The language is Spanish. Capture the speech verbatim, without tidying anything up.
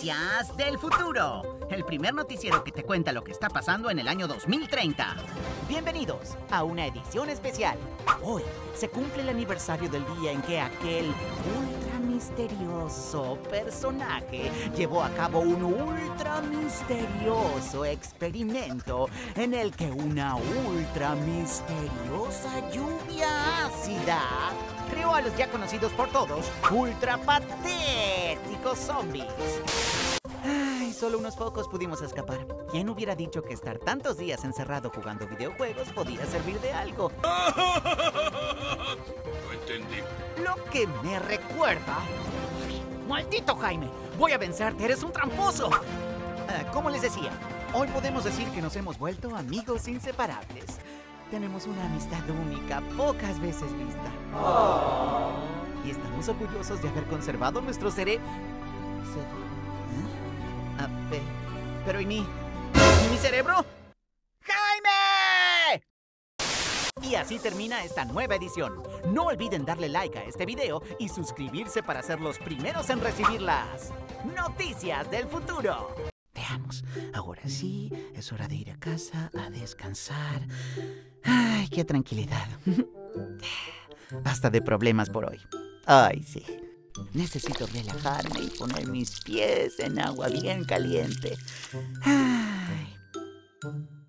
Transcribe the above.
Noticias del futuro, el primer noticiero que te cuenta lo que está pasando en el año dos mil treinta. Bienvenidos a una edición especial. Hoy se cumple el aniversario del día en que aquel ultra misterioso personaje llevó a cabo un ultra misterioso experimento en el que una ultra misteriosa lluvia ácida creó a los ya conocidos por todos ultra patéticos zombies. Ay, solo unos pocos pudimos escapar. ¿Quién hubiera dicho que estar tantos días encerrado jugando videojuegos podía servir de algo? No entendí. Lo que me recuerda... ¡Maldito Jaime! ¡Voy a vencerte! ¡Eres un tramposo! Ah, como les decía, hoy podemos decir que nos hemos vuelto amigos inseparables. Tenemos una amistad única, pocas veces vista. Oh. Y estamos orgullosos de haber conservado nuestro cerebro... Ah, pe... pero ¿y mi... ¿y mi cerebro? ¡Jaime! Y así termina esta nueva edición. No olviden darle like a este video y suscribirse para ser los primeros en recibir las noticias del futuro. Veamos, ahora sí, es hora de ir a casa a descansar. Ay, qué tranquilidad. Basta de problemas por hoy. Ay, sí. Necesito relajarme y poner mis pies en agua bien caliente. Ay.